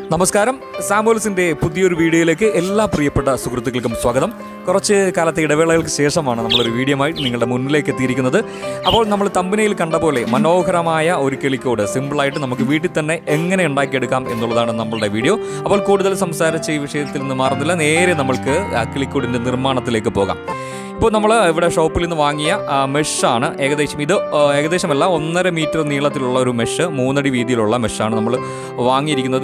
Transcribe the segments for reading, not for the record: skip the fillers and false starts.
നമസ്കാരം, സാമുവൽസിൻ്റെ പുതിയൊരു വീഡിയോയിലേക്ക് എല്ലാ പ്രിയപ്പെട്ട സുഹൃത്തുക്കൾക്കും സ്വാഗതം. കുറച്ച് കാലത്തെ ഇടവേളകൾക്ക് ശേഷമാണ് നമ്മളൊരു വീഡിയോ ആയി നിങ്ങളുടെ മുന്നിലേക്ക് എത്തിയിരിക്കുന്നത്. അപ്പോൾ നമ്മൾ തമ്പനയിൽ കണ്ട പോലെ മനോഹരമായ ഒരു കിളിക്കോട് സിമ്പിളായിട്ട് നമുക്ക് വീട്ടിൽ തന്നെ എങ്ങനെ ഉണ്ടാക്കിയെടുക്കാം എന്നുള്ളതാണ് നമ്മളുടെ വീഡിയോ. അപ്പോൾ കൂടുതൽ സംസാരിച്ച ഈ വിഷയത്തിൽ നിന്ന് മാറുന്നില്ല, നേരെ നമ്മൾക്ക് ആ കിളിക്കോടിൻ്റെ നിർമ്മാണത്തിലേക്ക് പോകാം. ഇപ്പോൾ നമ്മൾ ഇവിടെ ഷോപ്പിൽ നിന്ന് വാങ്ങിയ മെഷാണ്. ഏകദേശമല്ല 1.5 മീറ്റർ നീളത്തിലുള്ള ഒരു മെഷ്, 3 അടി വീതിയിലുള്ള മെഷാണ് നമ്മൾ വാങ്ങിയിരിക്കുന്നത്.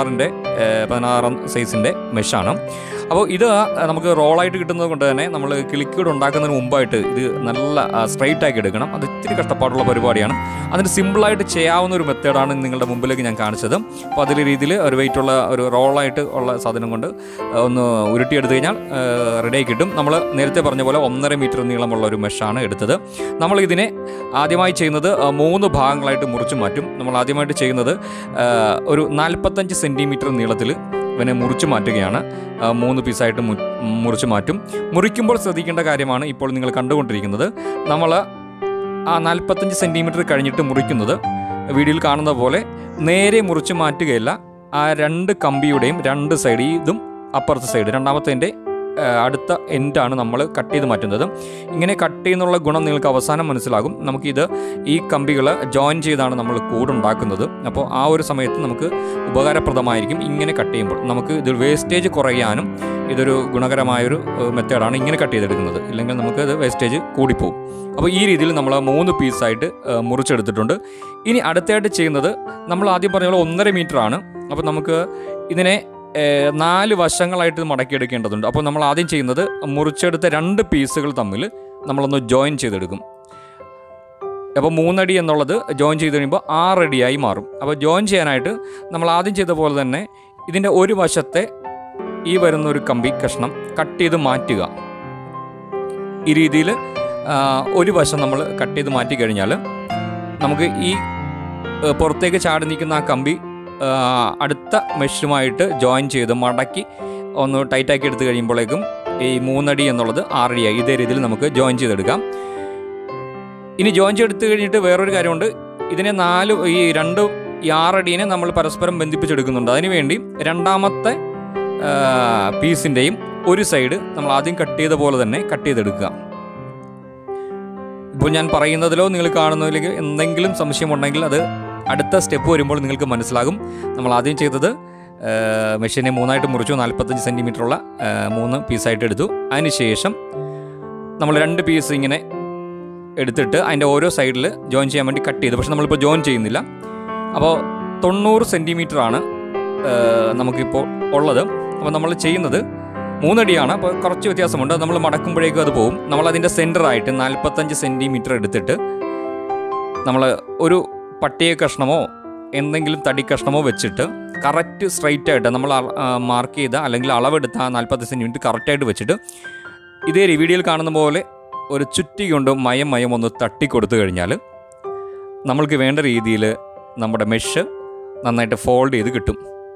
16 സൈസിൻ്റെ മെഷാണ്. അപ്പോൾ ഇത് നമുക്ക് റോളായിട്ട് കിട്ടുന്നത് കൊണ്ട് തന്നെ നമ്മൾ കിളിക്കോട് ഉണ്ടാക്കുന്നതിന് മുമ്പായിട്ട് ഇത് നല്ല സ്ട്രൈറ്റ് ആക്കി എടുക്കണം. അത് ഇത്തിരി കഷ്ടപ്പാടുള്ള പരിപാടിയാണ്. അതിന് സിമ്പിളായിട്ട് ചെയ്യാവുന്ന ഒരു മെത്തേഡാണ് നിങ്ങളുടെ മുമ്പിലേക്ക് ഞാൻ കാണിച്ചത്. അപ്പോൾ അതിലെ രീതിയിൽ ഒരു വെയിറ്റുള്ള ഒരു റോളായിട്ട് ഉള്ള സാധനം കൊണ്ട് ഒന്ന് ഉരുട്ടിയെടുത്ത് കഴിഞ്ഞാൽ റെഡിയായി കിട്ടും. നമ്മൾ നേരത്തെ പറഞ്ഞ പോലെ 1.5 മീറ്റർ നീളമുള്ള ഒരു മെഷാണ് എടുത്തത്. നമ്മൾ ഇതിനെ ആദ്യമായി ചെയ്യുന്നത് 3 ഭാഗങ്ങളായിട്ട് മുറിച്ച് മാറ്റും. നമ്മൾ ആദ്യമായിട്ട് ചെയ്യുന്നത് ഒരു 45 സെൻറ്റിമീറ്റർ നീളത്തിൽ ഇവനെ മുറിച്ച് മാറ്റുകയാണ്. 3 പീസായിട്ട് മുറിച്ച് മാറ്റും. മുറിക്കുമ്പോൾ ശ്രദ്ധിക്കേണ്ട കാര്യമാണ് ഇപ്പോൾ നിങ്ങൾ കണ്ടുകൊണ്ടിരിക്കുന്നത്. നമ്മൾ ആ 45 സെൻറ്റിമീറ്റർ കഴിഞ്ഞിട്ട് മുറിക്കുന്നത് വീഡിയോയിൽ കാണുന്ന പോലെ നേരെ മുറിച്ച് മാറ്റുകയില്ല. ആ 2 കമ്പിയുടെയും 2 സൈഡ്, ഇതും അപ്പുറത്തെ സൈഡ്, രണ്ടാമത്തെ അടുത്ത എൻഡാണ് നമ്മൾ കട്ട് ചെയ്ത് മാറ്റുന്നത്. ഇങ്ങനെ കട്ട് ചെയ്യുന്നുള്ള ഗുണം നിങ്ങൾക്ക് അവസാനം മനസ്സിലാകും. നമുക്കിത് ഈ കമ്പികൾ ജോയിൻ ചെയ്താണ് നമ്മൾ കൂടുണ്ടാക്കുന്നത്. അപ്പോൾ ആ ഒരു സമയത്ത് നമുക്ക് ഉപകാരപ്രദമായിരിക്കും ഇങ്ങനെ കട്ട് ചെയ്യുമ്പോൾ. നമുക്ക് ഇത് വേസ്റ്റേജ് കുറയാനും ഇതൊരു ഗുണകരമായൊരു മെത്തേഡാണ് ഇങ്ങനെ കട്ട് ചെയ്തെടുക്കുന്നത്. ഇല്ലെങ്കിൽ നമുക്ക് ഇത് വേസ്റ്റേജ് കൂടിപ്പോവും. അപ്പോൾ ഈ രീതിയിൽ നമ്മൾ 3 പീസായിട്ട് മുറിച്ചെടുത്തിട്ടുണ്ട്. ഇനി അടുത്തായിട്ട് ചെയ്യുന്നത് നമ്മൾ ആദ്യം പറഞ്ഞ പോലെ 1.5 മീറ്റർ ആണ്. അപ്പോൾ നമുക്ക് ഇതിനെ 4 വശങ്ങളായിട്ട് മടക്കിയെടുക്കേണ്ടതുണ്ട്. അപ്പോൾ നമ്മൾ ആദ്യം ചെയ്യുന്നത് മുറിച്ചെടുത്ത 2 പീസുകൾ തമ്മിൽ നമ്മളൊന്ന് ജോയിൻ ചെയ്തെടുക്കും. അപ്പോൾ 3 അടി എന്നുള്ളത് ജോയിൻ ചെയ്ത് കഴിയുമ്പോൾ 6 അടിയായി മാറും. അപ്പോൾ ജോയിൻ ചെയ്യാനായിട്ട് നമ്മൾ ആദ്യം ചെയ്ത പോലെ തന്നെ ഇതിൻ്റെ ഒരു വശത്തെ ഈ വരുന്നൊരു കമ്പി കഷ്ണം കട്ട് ചെയ്ത് മാറ്റുക. ഈ രീതിയിൽ ഒരു വശം നമ്മൾ കട്ട് ചെയ്ത് മാറ്റി കഴിഞ്ഞാൽ നമുക്ക് ഈ പുറത്തേക്ക് ചാടി നിൽക്കുന്ന ആ കമ്പി അടുത്ത മെഷുമായിട്ട് ജോയിൻ ചെയ്ത് മടക്കി ഒന്ന് ടൈറ്റാക്കി എടുത്ത് കഴിയുമ്പോഴേക്കും ഈ 3 അടി എന്നുള്ളത് 6 അടിയായി. ഇതേ രീതിയിൽ നമുക്ക് ജോയിൻ ചെയ്തെടുക്കാം. ഇനി ജോയിൻ ചെയ്തെടുത്ത് കഴിഞ്ഞിട്ട് വേറൊരു കാര്യമുണ്ട്. ഇതിനെ 6 അടീനെ നമ്മൾ പരസ്പരം ബന്ധിപ്പിച്ചെടുക്കുന്നുണ്ട്. അതിനുവേണ്ടി രണ്ടാമത്തെ പീസിൻ്റെയും ഒരു സൈഡ് നമ്മൾ ആദ്യം കട്ട് ചെയ്ത പോലെ തന്നെ കട്ട് ചെയ്തെടുക്കുക. ഇപ്പോൾ ഞാൻ പറയുന്നതിലോ നിങ്ങൾ കാണുന്നതിലേക്ക് എന്തെങ്കിലും സംശയമുണ്ടെങ്കിൽ അത് അടുത്ത സ്റ്റെപ്പ് വരുമ്പോൾ നിങ്ങൾക്ക് മനസ്സിലാകും. നമ്മൾ ആദ്യം ചെയ്തത് മെഷീനെ 3 ആയിട്ട് മുറിച്ചു. 45 സെൻറ്റിമീറ്ററുള്ള 3 പീസായിട്ട് എടുത്തു. അതിനുശേഷം നമ്മൾ 2 പീസ് ഇങ്ങനെ എടുത്തിട്ട് അതിൻ്റെ ഓരോ സൈഡിൽ ജോയിൻ ചെയ്യാൻ വേണ്ടി കട്ട് ചെയ്തു. പക്ഷെ നമ്മളിപ്പോൾ ജോയിൻ ചെയ്യുന്നില്ല. അപ്പോൾ 90 സെൻറ്റിമീറ്ററാണ് നമുക്കിപ്പോൾ ഉള്ളത്. അപ്പോൾ നമ്മൾ ചെയ്യുന്നത് 3 അടിയാണ്. അപ്പോൾ കുറച്ച് വ്യത്യാസമുണ്ട്. നമ്മൾ മടക്കുമ്പോഴേക്കും അത് പോകും. നമ്മളതിൻ്റെ സെൻറ്ററായിട്ട് 45 സെൻറ്റിമീറ്റർ എടുത്തിട്ട് നമ്മൾ ഒരു പട്ടിക കഷ്ണമോ എന്തെങ്കിലും തടി കഷ്ണമോ വെച്ചിട്ട് കറക്റ്റ് സ്ട്രൈറ്റ് ആയിട്ട് നമ്മൾ മാർക്ക് ചെയ്ത അല്ലെങ്കിൽ അളവെടുത്ത 40 സെൻറ്റിമീറ്റർ കറക്റ്റായിട്ട് വെച്ചിട്ട് ഇതേ വീഡിയോയിൽ കാണുന്ന പോലെ ഒരു ചുറ്റി കൊണ്ട് മയം ഒന്ന് തട്ടിക്കൊടുത്തു കഴിഞ്ഞാൽ നമ്മൾക്ക് വേണ്ട രീതിയിൽ നമ്മുടെ മെഷ് നന്നായിട്ട് ഫോൾഡ് ചെയ്ത് കിട്ടും.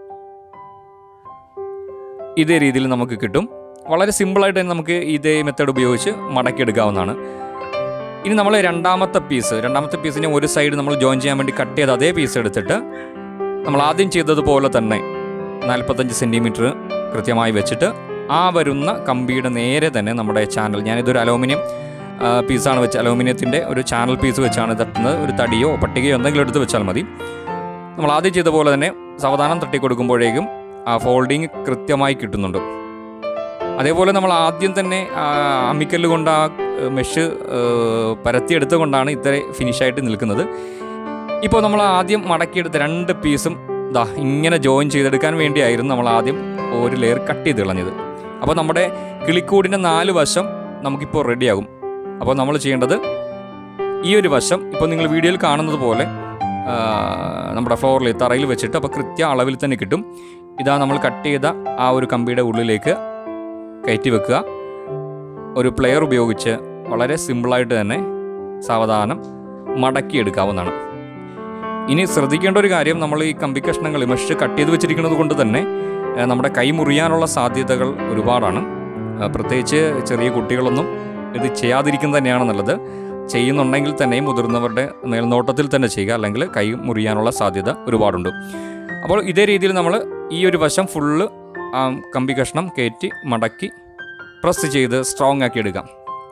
ഇതേ രീതിയിൽ നമുക്ക് കിട്ടും. വളരെ സിമ്പിളായിട്ട് തന്നെ നമുക്ക് ഇതേ മെത്തേഡ് ഉപയോഗിച്ച് മടക്കിയെടുക്കാവുന്നതാണ്. ഇനി നമ്മൾ രണ്ടാമത്തെ പീസിനെ ഒരു സൈഡ് നമ്മൾ ജോയിൻ ചെയ്യാൻ വേണ്ടി കട്ട് ചെയ്ത് അതേ പീസ് എടുത്തിട്ട് നമ്മൾ ആദ്യം ചെയ്തതുപോലെ തന്നെ 45 സെൻറ്റിമീറ്റർ കൃത്യമായി വെച്ചിട്ട് ആ വരുന്ന കമ്പിയുടെ നേരെ തന്നെ നമ്മുടെ ചാനൽ, ഞാനിതൊരു അലൂമിനിയം പീസാണ് വെച്ച്, അലൂമിനിയത്തിൻ്റെ ഒരു ചാനൽ പീസ് വെച്ചാണ് തട്ടുന്നത്. ഒരു തടിയോ പട്ടികയോ എന്തെങ്കിലും എടുത്ത് വെച്ചാൽ മതി. നമ്മൾ ആദ്യം ചെയ്ത പോലെ തന്നെ സാവധാനം തട്ടിക്കൊടുക്കുമ്പോഴേക്കും ആ ഫോൾഡിങ് കൃത്യമായി കിട്ടുന്നുണ്ട്. അതേപോലെ നമ്മൾ ആദ്യം തന്നെ അമ്മിക്കല്ല് കൊണ്ട് ആ മെഷ് പരത്തിയെടുത്തുകൊണ്ടാണ് ഇത്ര ഫിനിഷായിട്ട് നിൽക്കുന്നത്. ഇപ്പോൾ നമ്മൾ ആദ്യം മടക്കിയെടുത്ത 2 പീസും ഇങ്ങനെ ജോയിൻ ചെയ്തെടുക്കാൻ വേണ്ടിയായിരുന്നു നമ്മൾ ആദ്യം ഒരു ലെയർ കട്ട് ചെയ്ത് കളഞ്ഞത്. അപ്പോൾ നമ്മുടെ കിളിക്കൂടിൻ്റെ 4 വശം നമുക്കിപ്പോൾ റെഡിയാകും. അപ്പോൾ നമ്മൾ ചെയ്യേണ്ടത് ഈ ഒരു വശം ഇപ്പോൾ നിങ്ങൾ വീഡിയോയിൽ കാണുന്നത് പോലെ നമ്മുടെ ഫ്ലോറിൽ തറയിൽ വെച്ചിട്ട് അപ്പോൾ കൃത്യ അളവിൽ തന്നെ കിട്ടും. ഇതാ നമ്മൾ കട്ട് ചെയ്ത ആ ഒരു കമ്പിയുടെ ഉള്ളിലേക്ക് കയറ്റി വെക്കുക. ഒരു പ്ലെയർ ഉപയോഗിച്ച് വളരെ സിമ്പിളായിട്ട് തന്നെ സാവധാനം മടക്കിയെടുക്കാവുന്നതാണ്. ഇനി ശ്രദ്ധിക്കേണ്ട ഒരു കാര്യം, നമ്മൾ ഈ കമ്പി കഷ്ണങ്ങൾ മെഷ് കട്ട് ചെയ്ത് വെച്ചിരിക്കുന്നത് കൊണ്ട് തന്നെ നമ്മുടെ കൈ മുറിയാനുള്ള സാധ്യതകൾ ഒരുപാടാണ്. പ്രത്യേകിച്ച് ചെറിയ കുട്ടികളൊന്നും ഇത് ചെയ്യാതിരിക്കുന്നത് തന്നെയാണ് നല്ലത്. ചെയ്യുന്നുണ്ടെങ്കിൽ തന്നെ മുതിർന്നവരുടെ മേൽനോട്ടത്തിൽ തന്നെ ചെയ്യുക, അല്ലെങ്കിൽ കൈ മുറിയാനുള്ള സാധ്യത ഒരുപാടുണ്ട്. അപ്പോൾ ഇതേ രീതിയിൽ നമ്മൾ ഈ ഒരു വശം ഫുള്ള് കമ്പി കഷ്ണം കയറ്റി മടക്കി പ്രസ് ചെയ്ത് സ്ട്രോങ് ആക്കി എടുക്കാം.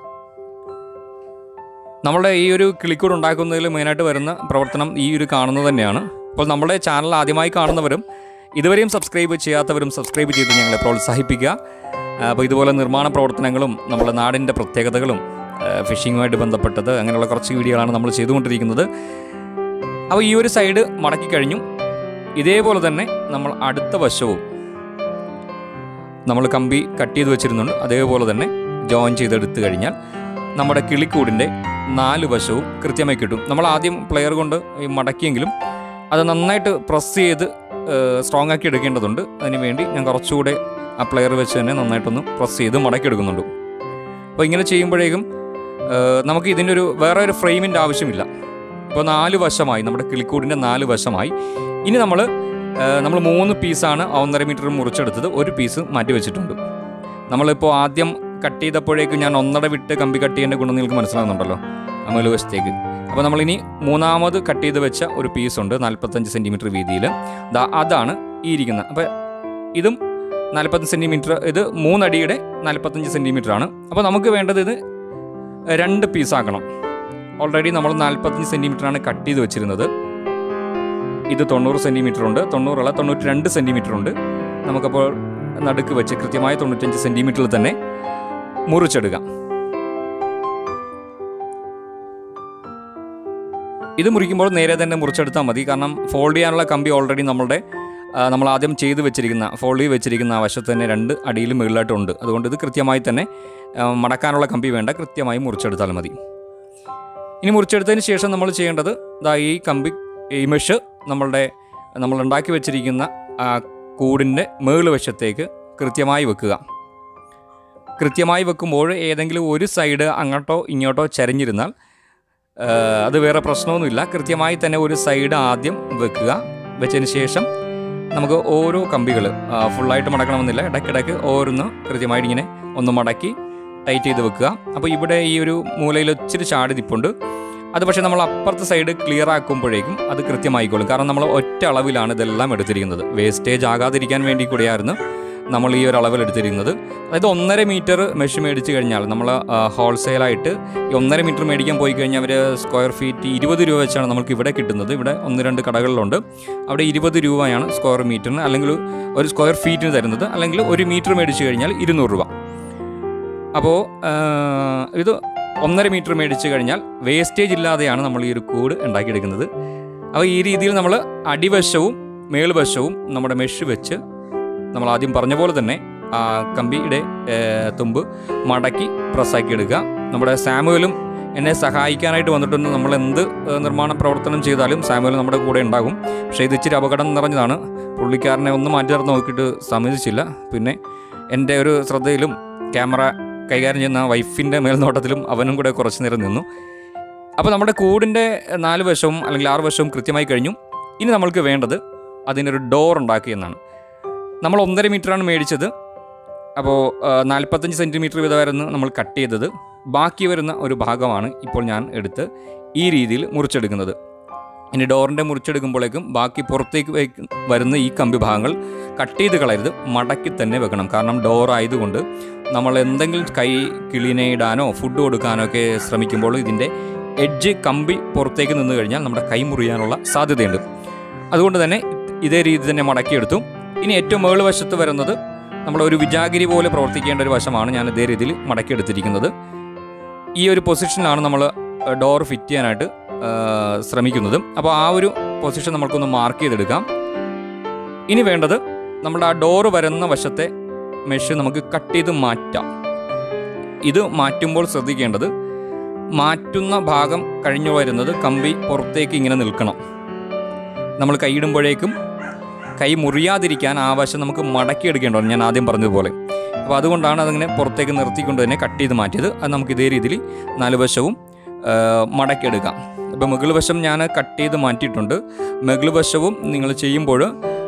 നമ്മുടെ ഈ ഒരു കിളിക്കൂട് ഉണ്ടാക്കുന്നതിൽ മെയിനായിട്ട് വരുന്ന പ്രവർത്തനം ഈ ഒരു കാണുന്നത് തന്നെയാണ്. അപ്പോൾ നമ്മുടെ ചാനൽ ആദ്യമായി കാണുന്നവരും ഇതുവരെയും സബ്സ്ക്രൈബ് ചെയ്യാത്തവരും സബ്സ്ക്രൈബ് ചെയ്ത് ഞങ്ങളെ പ്രോത്സാഹിപ്പിക്കുക. അപ്പോൾ ഇതുപോലെ നിർമ്മാണ പ്രവർത്തനങ്ങളും നമ്മുടെ നാടിൻ്റെ പ്രത്യേകതകളും ഫിഷിങ്ങുമായിട്ട് ബന്ധപ്പെട്ടത് അങ്ങനെയുള്ള കുറച്ച് വീഡിയോകളാണ് നമ്മൾ ചെയ്തുകൊണ്ടിരിക്കുന്നത്. അപ്പോൾ ഈ ഒരു സൈഡ് മടക്കി കഴിഞ്ഞു. ഇതേപോലെ തന്നെ നമ്മൾ അടുത്ത വശവും നമ്മൾ കമ്പി കട്ട് ചെയ്ത് വെച്ചിരുന്നുണ്ട്. അതേപോലെ തന്നെ ജോയിൻ ചെയ്തെടുത്ത് കഴിഞ്ഞാൽ നമ്മുടെ കിളിക്കൂടിൻ്റെ 4 വശവും കൃത്യമായി കിട്ടും. നമ്മൾ ആദ്യം പ്ലെയർ കൊണ്ട് മടക്കിയെങ്കിലും അത് നന്നായിട്ട് പ്രസ് ചെയ്ത് സ്ട്രോങ് ആക്കി എടുക്കേണ്ടതുണ്ട്. അതിനുവേണ്ടി ഞാൻ കുറച്ചുകൂടെ ആ പ്ലെയർ വെച്ച് തന്നെ നന്നായിട്ടൊന്ന് പ്രസ് ചെയ്ത് മടക്കി എടുക്കുന്നുണ്ട്. അപ്പോൾ ഇങ്ങനെ ചെയ്യുമ്പോഴേക്കും നമുക്ക് ഇതിൻ്റെ വേറെ ഒരു ഫ്രെയിമിൻ്റെ ആവശ്യമില്ല. ഇപ്പോൾ 4 വശമായി, നമ്മുടെ കിളിക്കൂടിൻ്റെ 4 വശമായി. ഇനി നമ്മൾ 3 പീസാണ് 1.5 മീറ്റർ മുറിച്ചെടുത്തത്. ഒരു പീസ് മാറ്റി വെച്ചിട്ടുണ്ട്. നമ്മളിപ്പോൾ ആദ്യം കട്ട് ചെയ്തപ്പോഴേക്കും ഞാൻ 1.5 വിട്ട് കമ്പി കട്ട് ചെയ്യേണ്ട ഗുണം നിങ്ങൾക്ക് മനസ്സിലാകുന്നുണ്ടല്ലോ മേല് വശത്തേക്ക്. അപ്പോൾ നമ്മളിനി 3ാമത് കട്ട് ചെയ്ത് വെച്ച ഒരു പീസുണ്ട് 45 സെൻറ്റിമീറ്റർ വീതിയിൽ. അതാണ് ഈ ഇരിക്കുന്നത്. അപ്പോൾ ഇതും 45 സെൻറ്റിമീറ്റർ, ഇത് 3 അടിയുടെ 45 സെൻറ്റിമീറ്റർ ആണ്. അപ്പോൾ നമുക്ക് വേണ്ടത് ഇത് 2 പീസാക്കണം. ഓൾറെഡി നമ്മൾ 45 സെൻറ്റിമീറ്ററാണ് കട്ട് ചെയ്ത് വെച്ചിരുന്നത്. ഇത് 90 സെൻറ്റിമീറ്റർ ഉണ്ട്, 92 സെൻറ്റിമീറ്റർ ഉണ്ട്. നമുക്കപ്പോൾ നടുക്ക് വെച്ച് കൃത്യമായി 95 സെൻറ്റിമീറ്ററിൽ തന്നെ മുറിച്ചെടുക്കാം. ഇത് മുറിക്കുമ്പോൾ നേരെ തന്നെ മുറിച്ചെടുത്താൽ മതി. കാരണം ഫോൾഡ് ചെയ്യാനുള്ള കമ്പി ഓൾറെഡി നമ്മൾ ആദ്യം ചെയ്ത് വെച്ചിരിക്കുന്ന ഫോൾഡ് ചെയ്ത് വെച്ചിരിക്കുന്ന ആ വശത്ത് തന്നെ 2 അടിയിലും മുകളിലായിട്ടുണ്ട്. അതുകൊണ്ട് ഇത് കൃത്യമായി തന്നെ മടക്കാനുള്ള കമ്പി വേണ്ട, കൃത്യമായി മുറിച്ചെടുത്താൽ മതി. ഇനി മുറിച്ചെടുത്തതിന് ശേഷം നമ്മൾ ചെയ്യേണ്ടത് ഈ മെഷ് നമ്മൾ ഉണ്ടാക്കി വെച്ചിരിക്കുന്ന ആ കൂടിൻ്റെ മേള് വശത്തേക്ക് കൃത്യമായി വെക്കുക. കൃത്യമായി വെക്കുമ്പോൾ ഏതെങ്കിലും ഒരു സൈഡ് അങ്ങോട്ടോ ഇങ്ങോട്ടോ ചരിഞ്ഞിരുന്നാൽ അത് വേറെ പ്രശ്നമൊന്നുമില്ല. കൃത്യമായി തന്നെ ഒരു സൈഡ് ആദ്യം വെക്കുക. വെച്ചതിന് ശേഷം നമുക്ക് ഓരോ കമ്പികൾ ഫുള്ളായിട്ട് മടക്കണമെന്നില്ല, ഇടയ്ക്കിടയ്ക്ക് ഓരോന്ന് കൃത്യമായിട്ട് ഇങ്ങനെ ഒന്ന് മടക്കി ടൈറ്റ് ചെയ്ത് വെക്കുക. അപ്പോൾ ഇവിടെ ഈ ഒരു മൂലയിൽ ഇച്ചിരി ചാടി നിൽപ്പുണ്ട്. അത് പക്ഷേ നമ്മൾ അപ്പുറത്തെ സൈഡ് ക്ലിയർ ആക്കുമ്പോഴേക്കും അത് കൃത്യമായിക്കോളും. കാരണം നമ്മൾ ഒറ്റ അളവിലാണ് ഇതെല്ലാം എടുത്തിരിക്കുന്നത്. വേസ്റ്റേജ് ആകാതിരിക്കാൻ വേണ്ടി കൂടിയായിരുന്നു നമ്മൾ ഈ ഒരു അളവിൽ എടുത്തിരിക്കുന്നത്. അതായത് 1.5 മീറ്റർ മെഷ് മേടിച്ച് കഴിഞ്ഞാൽ നമ്മൾ ഹോൾസെയിലായിട്ട് ഈ 1.5 മീറ്റർ മേടിക്കാൻ പോയി കഴിഞ്ഞാൽ അവർ സ്ക്വയർ ഫീറ്റ് 20 രൂപ വെച്ചാണ് നമുക്ക് ഇവിടെ കിട്ടുന്നത്. ഇവിടെ 1-2 കടകളിലുണ്ട്. അവിടെ 20 രൂപയാണ് സ്ക്വയർ മീറ്ററിന്, അല്ലെങ്കിൽ ഒരു സ്ക്വയർ ഫീറ്റിന് തരുന്നത്. അല്ലെങ്കിൽ 1 മീറ്റർ മേടിച്ച് കഴിഞ്ഞാൽ 200 രൂപ. അപ്പോൾ ഇത് 1.5 മീറ്റർ മേടിച്ച് കഴിഞ്ഞാൽ വേസ്റ്റേജ് ഇല്ലാതെയാണ് നമ്മൾ ഈ ഒരു കൂട് ഉണ്ടാക്കിയെടുക്കുന്നത്. അപ്പോൾ ഈ രീതിയിൽ നമ്മൾ അടിവശവും മേൽവശവും നമ്മുടെ മെഷ് വെച്ച് നമ്മൾ ആദ്യം പറഞ്ഞ പോലെ തന്നെ കമ്പിയുടെ തുമ്പ് മടക്കി പ്രസ്സാക്കി എടുക്കുക. നമ്മുടെ സാമുവലും എന്നെ സഹായിക്കാനായിട്ട് വന്നിട്ടുണ്ട്. നമ്മൾ എന്ത് നിർമ്മാണ പ്രവർത്തനം ചെയ്താലും സാമുവൽ നമ്മുടെ കൂടെ ഉണ്ടാകും. പക്ഷേ ഇത് ഇച്ചിരി അപകടം നിറഞ്ഞതാണ്. പുള്ളിക്കാരനെ ഒന്ന് മാറ്റി നിർത്തി നോക്കിയിട്ട് സമ്മതിച്ചില്ല. പിന്നെ എൻ്റെ ഒരു ശ്രദ്ധയിലും ക്യാമറ കൈകാര്യം ചെയ്യുന്ന വൈഫിൻ്റെ മേൽനോട്ടത്തിലും അവനും കൂടെ കുറച്ച് നേരം നിന്നു. അപ്പോൾ നമ്മുടെ കൂടിൻ്റെ 4 വശവും അല്ലെങ്കിൽ 6 വശവും കൃത്യമായി കഴിഞ്ഞു. ഇനി നമ്മൾക്ക് വേണ്ടത് അതിനൊരു ഡോർ ഉണ്ടാക്കിയെന്നാണ്. നമ്മൾ 1.5 മീറ്ററാണ് മേടിച്ചത്. അപ്പോൾ 45 സെൻറ്റിമീറ്റർ വീതമായിരുന്നു നമ്മൾ കട്ട് ചെയ്തത്. ബാക്കി വരുന്ന ഒരു ഭാഗമാണ് ഇപ്പോൾ ഞാൻ എടുത്ത് ഈ രീതിയിൽ മുറിച്ചെടുക്കുന്നത്. ഇനി ഡോറിൻ്റെ മുറിച്ചെടുക്കുമ്പോഴേക്കും ബാക്കി പുറത്തേക്ക് വരുന്ന ഈ കമ്പി ഭാഗങ്ങൾ കട്ട് ചെയ്ത് കളയരുത്, മടക്കി തന്നെ വെക്കണം. കാരണം ഡോർ ആയതുകൊണ്ട് നമ്മൾ എന്തെങ്കിലും കൈ കിളിനെ ഇടാനോ ഫുഡ് കൊടുക്കാനോ ഒക്കെ ശ്രമിക്കുമ്പോൾ ഇതിൻ്റെ എഡ്ജ് കമ്പി പുറത്തേക്ക് നിന്ന് കഴിഞ്ഞാൽ നമ്മുടെ കൈ മുറിയാനുള്ള സാധ്യതയുണ്ട്. അതുകൊണ്ട് തന്നെ ഇതേ രീതി തന്നെ മടക്കിയെടുത്തു. ഇനി ഏറ്റവും മേള് വശത്ത് വരുന്നത് നമ്മളൊരു വിജാഗിരി പോലെ പ്രവർത്തിക്കേണ്ട ഒരു വശമാണ് ഞാൻ ഇതേ രീതിയിൽ മടക്കിയെടുത്തിരിക്കുന്നത്. ഈ ഒരു പൊസിഷനിലാണ് നമ്മൾ ഡോർ ഫിറ്റ് ചെയ്യാനായിട്ട് ശ്രമിക്കുന്നത്. അപ്പോൾ ആ ഒരു പൊസിഷൻ നമ്മൾക്കൊന്ന് മാർക്ക് ചെയ്തെടുക്കാം. ഇനി വേണ്ടത് നമ്മുടെ ആ ഡോറ് വരുന്ന വശത്തെ മെഷ് നമുക്ക് കട്ട് ചെയ്ത് മാറ്റാം. ഇത് മാറ്റുമ്പോൾ ശ്രദ്ധിക്കേണ്ടത് മാറ്റുന്ന ഭാഗം കഴിഞ്ഞു വരുന്നത് കമ്പി പുറത്തേക്ക് ഇങ്ങനെ നിൽക്കണം. നമ്മൾ കൈയിടുമ്പോഴേക്കും കൈ മുറിയാതിരിക്കാൻ ആ വശം നമുക്ക് മടക്കിയെടുക്കേണ്ടതാണ്, ഞാൻ ആദ്യം പറഞ്ഞതുപോലെ. അപ്പോൾ അതുകൊണ്ടാണ് അതിങ്ങനെ പുറത്തേക്ക് നിർത്തിക്കൊണ്ട് തന്നെ കട്ട് ചെയ്ത് മാറ്റിയത്. അത് നമുക്ക് ഇതേ രീതിയിൽ 4 വശവും മടക്കിയെടുക്കാം. ഇപ്പോൾ മുകൾ വശം ഞാൻ കട്ട് ചെയ്ത് മാറ്റിയിട്ടുണ്ട്. മുകൾ വശവും നിങ്ങൾ ചെയ്യുമ്പോൾ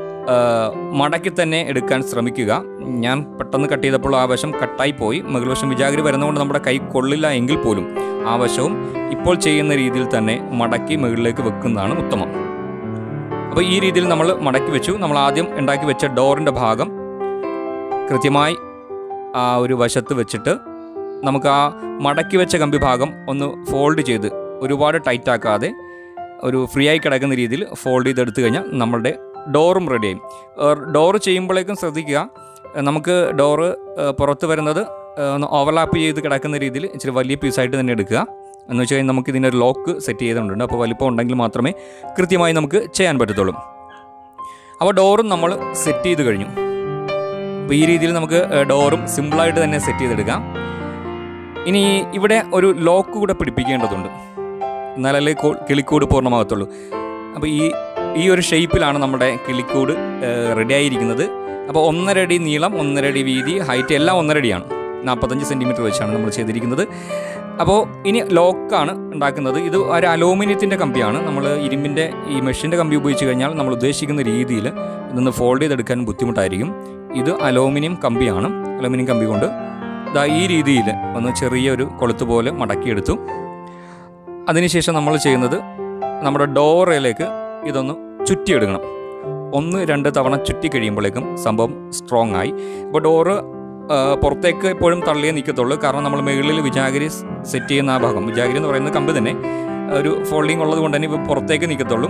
മടക്കി തന്നെ എടുക്കാൻ ശ്രമിക്കുക. ഞാൻ പെട്ടെന്ന് കട്ട് ചെയ്തപ്പോൾ ആ വശം കട്ടായി പോയി. മുകൾ വശം വിജാഗിരി വരുന്നതുകൊണ്ട് നമ്മുടെ കൈ കൊള്ളില്ല എങ്കിൽ പോലും ആ വശവും ഇപ്പോൾ ചെയ്യുന്ന രീതിയിൽ തന്നെ മടക്കി മുകളിലേക്ക് വെക്കുന്നതാണ് ഉത്തമം. അപ്പോൾ ഈ രീതിയിൽ നമ്മൾ മടക്കി വെച്ചു. നമ്മൾ ആദ്യം ഉണ്ടാക്കി വെച്ച ഡോറിൻ്റെ ഭാഗം കൃത്യമായി ആ ഒരു വശത്ത് വെച്ചിട്ട് നമുക്ക് ആ മടക്കി വെച്ച കമ്പി ഭാഗം ഒന്ന് ഫോൾഡ് ചെയ്ത് ഒരുപാട് ടൈറ്റ് ആക്കാതെ ഒരു ഫ്രീ ആയി കിടക്കുന്ന രീതിയിൽ ഫോൾഡ് ചെയ്തെടുത്തു കഴിഞ്ഞാൽ നമ്മളുടെ ഡോറും റെഡിയായി. ഡോറ് ചെയ്യുമ്പോഴേക്കും ശ്രദ്ധിക്കുക, നമുക്ക് ഡോറ് പുറത്ത് വരുന്നത് ഒന്ന് ഓവർലാപ്പ് ചെയ്ത് കിടക്കുന്ന രീതിയിൽ ഇച്ചിരി വലിയ പീസായിട്ട് തന്നെ എടുക്കുക. എന്ന് വെച്ച് കഴിഞ്ഞാൽ നമുക്ക് ഇതിനൊരു ലോക്ക് സെറ്റ് ചെയ്തിട്ടുണ്ട്. അപ്പോൾ വലിപ്പം ഉണ്ടെങ്കിൽ മാത്രമേ കൃത്യമായി നമുക്ക് ചെയ്യാൻ പറ്റത്തുള്ളൂ. അപ്പോൾ ഡോറും നമ്മൾ സെറ്റ് ചെയ്ത് കഴിഞ്ഞു. അപ്പോൾ ഈ രീതിയിൽ നമുക്ക് ഡോറും സിമ്പിളായിട്ട് തന്നെ സെറ്റ് ചെയ്തെടുക്കാം. ഇനി ഇവിടെ ഒരു ലോക്ക് കൂടെ പിടിപ്പിക്കേണ്ടതുണ്ട്, എന്നാലല്ലേ കിളിക്കൂട് പൂർണ്ണമാകത്തുള്ളൂ. അപ്പോൾ ഈ ഒരു ഷേപ്പിലാണ് നമ്മുടെ കിളിക്കൂട് റെഡി ആയിരിക്കുന്നത്. അപ്പോൾ 1.5 അടി നീളം, 1.5 അടി വീതി, ഹൈറ്റ് എല്ലാം 1.5 അടിയാണ്. 45 സെൻറ്റിമീറ്റർ വെച്ചാണ് നമ്മൾ ചെയ്തിരിക്കുന്നത്. അപ്പോൾ ഇനി ലോക്കാണ് ഉണ്ടാക്കുന്നത്. ഇത് ഒരു അലൂമിനിയത്തിൻ്റെ കമ്പിയാണ്. നമ്മൾ ഇരുമ്പിൻ്റെ ഈ മെഷിൻ്റെ കമ്പി ഉപയോഗിച്ച് കഴിഞ്ഞാൽ നമ്മൾ ഉദ്ദേശിക്കുന്ന രീതിയിൽ ഇതൊന്ന് ഫോൾഡ് ചെയ്തെടുക്കാൻ ബുദ്ധിമുട്ടായിരിക്കും. ഇത് അലൂമിനിയം കമ്പിയാണ്. അലൂമിനിയം കമ്പി കൊണ്ട് ഇതാ ഈ രീതിയിൽ ഒന്ന് ചെറിയൊരു കൊളുത്ത് പോലെ മടക്കിയെടുത്തു. അതിനുശേഷം നമ്മൾ ചെയ്യുന്നത് നമ്മുടെ ഡോറിലേക്ക് ഇതൊന്ന് ചുറ്റിയെടുക്കണം. 1-2 തവണ ചുറ്റി കഴിയുമ്പോഴേക്കും സംഭവം സ്ട്രോങ് ആയി. അപ്പോൾ ഡോറ് പുറത്തേക്ക് എപ്പോഴും തള്ളിയേ നിൽക്കത്തുള്ളൂ. കാരണം നമ്മൾ മുകളിൽ വിജാഗിരി സെറ്റ് ചെയ്യുന്ന ആ ഭാഗം, വിജാഗിരി എന്ന് പറയുന്ന കമ്പി തന്നെ ഒരു ഫോൾഡിങ് ഉള്ളത് കൊണ്ട് തന്നെ ഇപ്പോൾ പുറത്തേക്ക് നിൽക്കത്തുള്ളൂ.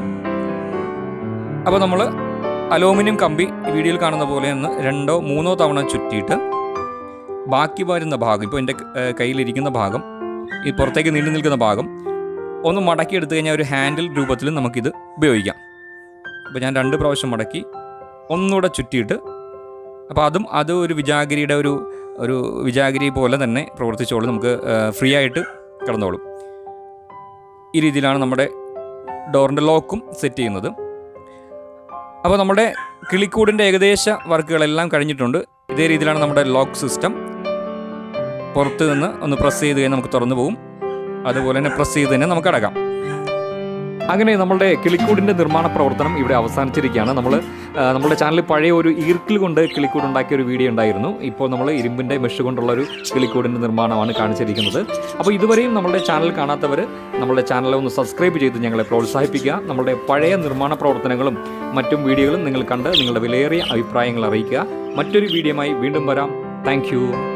അപ്പോൾ നമ്മൾ അലൂമിനിയം കമ്പി വീഡിയോയിൽ കാണുന്ന പോലെ ഒന്ന് 2-3 തവണ ചുറ്റിയിട്ട് ബാക്കി വരുന്ന ഭാഗം, ഇപ്പോൾ എൻ്റെ കയ്യിലിരിക്കുന്ന ഭാഗം, ഈ പുറത്തേക്ക് നീണ്ടു നിൽക്കുന്ന ഭാഗം ഒന്ന് മടക്കി എടുത്തു കഴിഞ്ഞാൽ ഒരു ഹാൻഡിൽ രൂപത്തിൽ നമുക്കിത് ഉപയോഗിക്കാം. അപ്പോൾ ഞാൻ 2 പ്രാവശ്യം മടക്കി ഒന്നുകൂടെ ചുറ്റിയിട്ട്, അപ്പോൾ അത് ഒരു വിജാഗിരിയുടെ ഒരു വിജാഗിരി പോലെ തന്നെ പ്രവർത്തിച്ചോളും. നമുക്ക് ഫ്രീ ആയിട്ട് കിടന്നോളും. ഈ രീതിയിലാണ് നമ്മുടെ ഡോറിൻ്റെ ലോക്കും സെറ്റ് ചെയ്യുന്നത്. അപ്പോൾ നമ്മുടെ കിളിക്കൂടിൻ്റെ ഏകദേശ വർക്കുകളെല്ലാം കഴിഞ്ഞിട്ടുണ്ട്. ഇതേ രീതിയിലാണ് നമ്മുടെ ലോക്ക് സിസ്റ്റം. പുറത്ത് നിന്ന് ഒന്ന് പ്രസ് ചെയ്ത് കഴിഞ്ഞാൽ നമുക്ക് തുറന്നു പോകും. അതുപോലെ തന്നെ പ്രസ് ചെയ്ത് തന്നെ നമുക്ക് അടക്കാം. അങ്ങനെ നമ്മളുടെ കിളിക്കൂടിൻ്റെ നിർമ്മാണ പ്രവർത്തനം ഇവിടെ അവസാനിച്ചിരിക്കുകയാണ്. നമ്മുടെ ചാനലിൽ പഴയ ഒരു ഈർക്കിൽ കൊണ്ട് കിളിക്കൂട് ഉണ്ടാക്കിയ ഒരു വീഡിയോ ഉണ്ടായിരുന്നു. ഇപ്പോൾ നമ്മൾ ഇരുമ്പിൻ്റെ മെഷ് കൊണ്ടുള്ള ഒരു കിളിക്കൂടിൻ്റെ നിർമ്മാണമാണ് കാണിച്ചിരിക്കുന്നത്. അപ്പോൾ ഇതുവരെയും നമ്മളുടെ ചാനൽ കാണാത്തവർ നമ്മളുടെ ചാനൽ ഒന്ന് സബ്സ്ക്രൈബ് ചെയ്ത് ഞങ്ങളെ പ്രോത്സാഹിപ്പിക്കുക. നമ്മളുടെ പഴയ നിർമ്മാണ പ്രവർത്തനങ്ങളും മറ്റും വീഡിയോകളും നിങ്ങൾ കണ്ട് നിങ്ങളുടെ വിലയേറിയ അഭിപ്രായങ്ങൾ അറിയിക്കുക. മറ്റൊരു വീഡിയോയുമായി വീണ്ടും വരാം. താങ്ക്